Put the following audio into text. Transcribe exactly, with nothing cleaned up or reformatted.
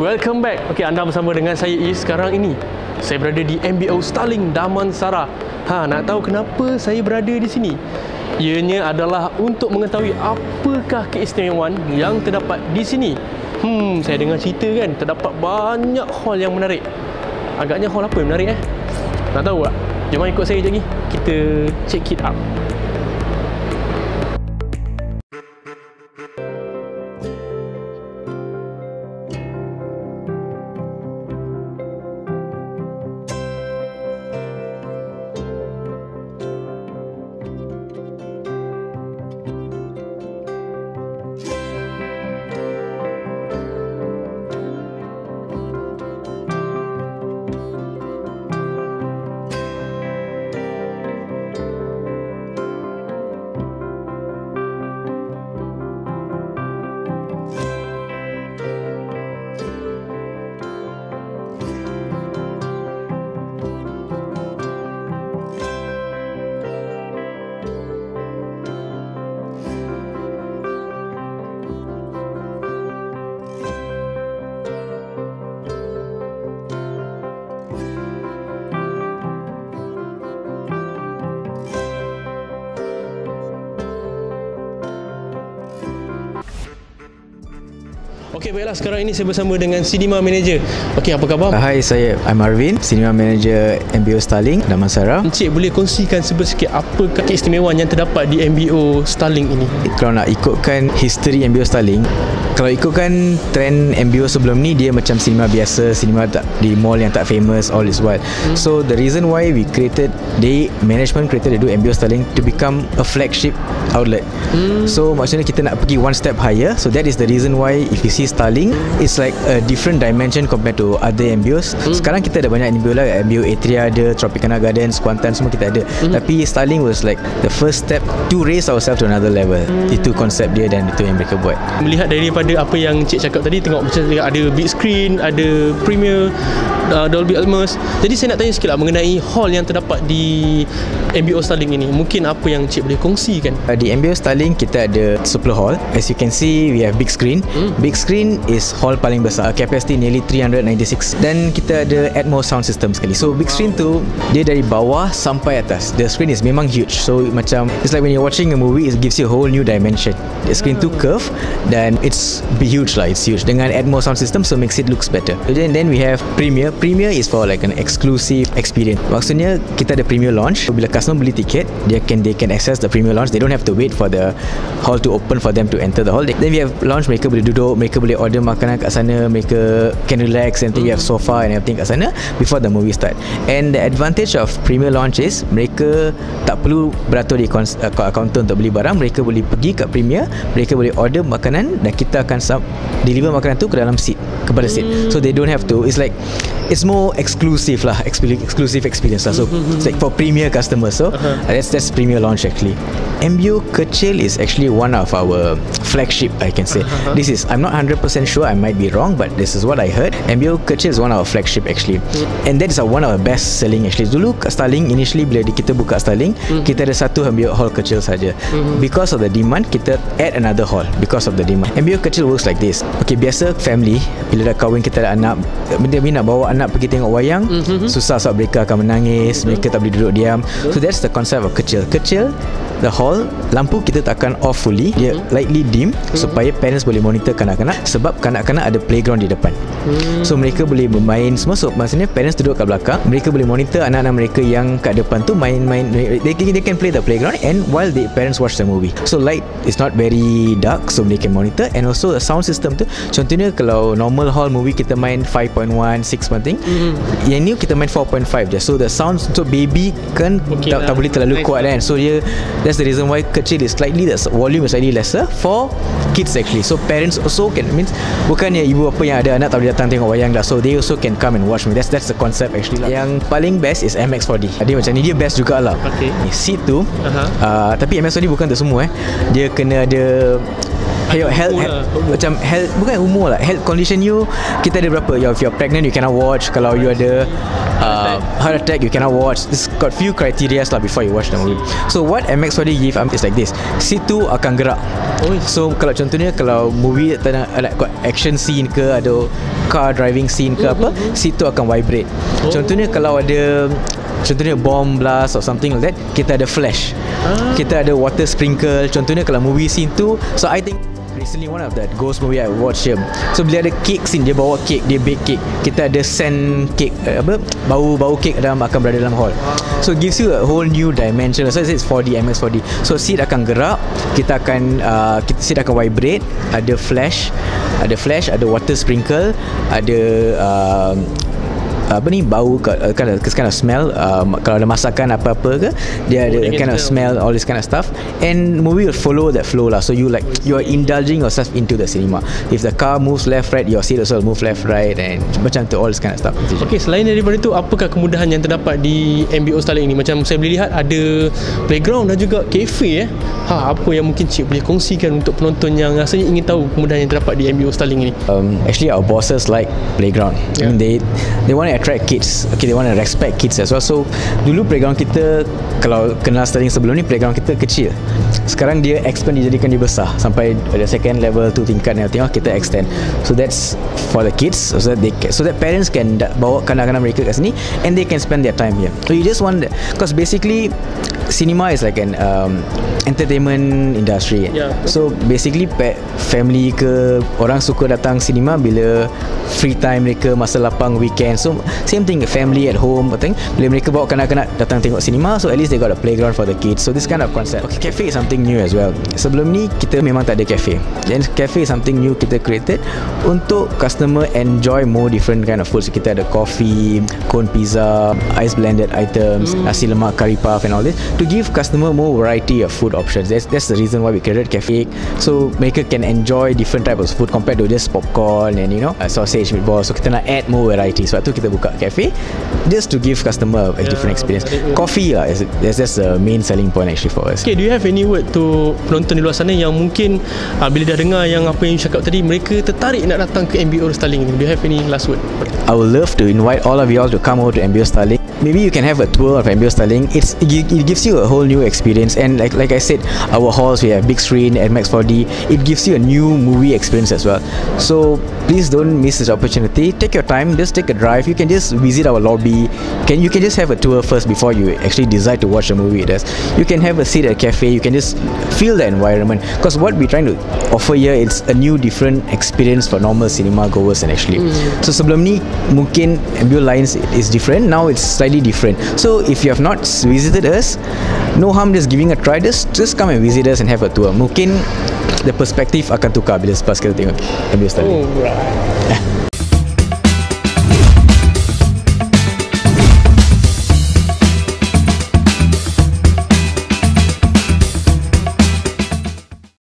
Welcome back. Okey, anda bersama dengan saya Is. Sekarang ini saya berada di M B O Starling Damansara. Ha, nak tahu kenapa saya berada di sini? Ianya adalah untuk mengetahui apakah keistimewaan yang terdapat di sini. Hmm, saya dengar cerita kan, terdapat banyak hall yang menarik. Agaknya hall apa yang menarik eh? Nak tahu tak? Jom ikut saya sekejap lagi. Kita check it out. Okey, baiklah, sekarang ini saya bersama dengan Cinema Manager. Okey, apa khabar? Hai, saya I'm Arvin, Cinema Manager M B O Starling Damansara. Encik boleh kongsikan sedikit apakah keistimewaan yang terdapat di M B O Starling ini? Kalau nak ikutkan history M B O Starling, kalau ikutkan trend M B O sebelum ni, dia macam cinema biasa, cinema tak, di mall yang tak famous, all is what. Hmm. So the reason why we created, the management created the M B O Starling to become a flagship outlet. Hmm. So maksudnya kita nak pergi one step higher. So that is the reason why if you see Starling, it's like a different dimension compared to other M B Os. Hmm. Sekarang kita ada banyak M B O lah, M B O Atria ada, Tropicana Gardens, Kuantan, semua kita ada. Hmm. Tapi Starling was like the first step to raise ourselves to another level. Hmm. Itu konsep dia dan itu yang mereka buat. Melihat daripada apa yang Cik cakap tadi, tengok macam ada big screen, ada Premiere, uh, Dolby Atmos. Jadi saya nak tanya sikit lah mengenai hall yang terdapat di M B O Starling ini. Mungkin apa yang Cik boleh kongsikan? Uh, di M B O Starling kita ada sepuluh hall. As you can see, we have big screen. Hmm. Big screen is hall paling besar, capacity nearly three hundred ninety-six, dan kita ada Atmos sound system sekali. So big screen tu dia dari bawah sampai atas. The screen is memang huge. So macam it's like when you're watching a movie, it gives you a whole new dimension. The screen tu curve dan it's be huge lah. It's huge dengan Atmos sound system, so makes it looks better. Then then we have Premiere. Premiere is for like an exclusive experience. Maksudnya kita ada Premiere launch. Bila customer beli tiket, dia can they can access the Premiere launch. They don't have to wait for the hall to open for them to enter the hall. Then we have launch, mereka boleh duduk, mereka boleh order makanan kat sana, mereka can relax, and we have sofa and everything kat sana before the movie start. And the advantage of Premiere launch is mereka tak perlu beratur di kaunter untuk beli barang. Mereka boleh pergi kat Premiere, mereka boleh order makanan dan kita akan sub, deliver makanan tu ke dalam seat, kepada seat. So they don't have to, it's like it's more exclusive lah, exclusive experience lah. So it's like for Premiere customers. So uh-huh. that's that's Premiere launch actually. M B O Kecil is actually one of our flagship, I can say. Uh-huh. This is, I'm not one hundred percent sure, I might be wrong, but this is what I heard. M B O Kecil is one of our flagship actually. Mm. And that is a, one of our best selling actually. Dulu Starling, initially bila kita buka Starling, mm. kita ada satu M B O hall kecil saja. Mm-hmm. Because of the demand, kita add another hall because of the demand. M B O Kecil works like this. Okay, biasa family, bila dah kahwin kita ada anak, benda ni nak bawa anak pergi tengok wayang, mm-hmm. susah sebab mereka akan menangis, mm-hmm. mereka tak boleh duduk diam. Mm-hmm. So that's the concept of Kecil. Kecil, the hall, lampu kita takkan off fully, dia mm-hmm. lightly dim, mm-hmm. supaya parents boleh monitor kanak-kanak, sebab kanak-kanak ada playground di depan. Mm-hmm. So mereka boleh bermain semua. So maksudnya parents duduk kat belakang, mereka boleh monitor anak-anak mereka yang kat depan tu main-main. They, they can play the playground and while the parents watch the movie. So light is not very dark, so they can monitor. And also the sound system tu, contohnya kalau normal hall movie kita main five point one, six something, mm-hmm. yang ni kita main four point five je. So the sound untuk baby kan okay tak, tak boleh terlalu nice kuat kan. So dia, that's the reason why Kecil is slightly, the volume is slightly lesser for kids actually. So parents also can, means bukannya ibu apa yang ada anak tak boleh datang tengok wayang dah, so they also can come and watch me. That's that's the concept actually lah. Yang paling best is M X four D. Dia macam ni, dia best jugalah. Okay. Seat tu, uh-huh. uh, tapi M X four D bukan untuk semua eh. Dia kena ada your health, umur health lah. macam health, bukan umur lah, health condition you, kita ada berapa. If you're pregnant, you cannot watch. Kalau you ada uh, heart attack, you cannot watch. It's got few criteria lah before you watch the movie. So what M X four D give um, is like this. Situ akan gerak. Oh, So kalau contohnya kalau movie ada like action scene ke, ada car driving scene ke apa, situ akan vibrate. Oh. Contohnya kalau ada contohnya bomb blast or something like that, kita ada flash. Ah. Kita ada water sprinkle. Contohnya kalau movie scene tu, so I think recently one of that ghost movie I watched here. So bila ada cake scene, dia bawa cake, dia bake cake. Kita ada sand cake, uh, apa, bau-bau cake dalam akan berada dalam hall. So it gives you a whole new dimension. So it's four D, M X four D. So seat akan gerak, kita akan uh, kita seat akan vibrate, ada flash, ada flash, ada water sprinkle, ada uh, apa ni, bau uh, kind of, kind of smell, um, kalau ada masakan apa-apa ke, dia ada Oh, kind of smell. smell, all this kind of stuff, and movie will follow that flow lah. So you like, you are indulging yourself into the cinema. If the car moves left right, your seat also will move left right, and macam tu, all this kind of stuff. Okey, selain daripada itu, apakah kemudahan yang terdapat di M B O Starling ni? Macam saya boleh lihat ada playground dan juga cafe eh. Ha, apa yang mungkin cik boleh kongsikan untuk penonton yang rasanya ingin tahu kemudahan yang terdapat di M B O Starling ni? Um, actually our bosses like playground. I mean, they they want to attract kids. Okay, they want to respect kids as well. So dulu playground kita, kalau kenal Starling sebelum ni, playground kita kecil. Sekarang dia expand, dijadikan dia besar sampai ada second level tu tingkat yang tengok kita extend. So that's for the kids, so that they can, so that parents can da- bawa kanak-kanak mereka kat sini and they can spend their time here. So you just want that, because basically cinema is like an um, entertainment industry. Yeah. So basically pa- family ke, orang suka datang cinema bila free time mereka, masa lapang weekend. So same thing, family at home, I think bila mereka bawa kanak-kanak datang tengok cinema, so at least they got a playground for the kids. So this kind of concept. Okay, cafe is something new as well. Sebelum ni kita memang tak ada cafe. Then cafe is something new kita created untuk customer enjoy more different kind of foods. Kita ada coffee, cone pizza, ice blended items, mm. nasi lemak, curry puff and all this, to give customer more variety of food options. That's that's the reason why we created cafe. So mereka can enjoy different types of food compared to just popcorn and you know uh, sausage, meatball. So kita nak add more variety. Sebab tu kita buka cafe just to give customer a Yeah, different experience. menarik. Coffee lah, is that's that's the main selling point actually for us. Okay, do you have any word to penonton di luar sana yang mungkin uh, bila dah dengar yang apa yang you cakap tadi, mereka tertarik nak datang ke M B O Starling ni? Do you have any last word? I would love to invite all of you all to come over to M B O Starling. Maybe you can have a tour of M B O Starling. It's it, gi- it gives you a whole new experience, and like like I said, our halls, we have big screen, M X four D. It gives you a new movie experience as well. So please don't miss this opportunity. Take your time, just take a drive. You can just visit our lobby. Can you can just have a tour first before you actually decide to watch a movie with us. You can have a seat at a cafe. You can just feel the environment, because what we're trying to offer here is a new different experience for normal cinema goers and actually. Mm. So sebelum ni mungkin M B O Lines is different. Now it's slightly different. So if you have not visited us, no harm just giving a try. Just just come and visit us and have a tour. Mungkin the perspective akan tukar bila selepas kita tengok M B O Starling. Oh, right.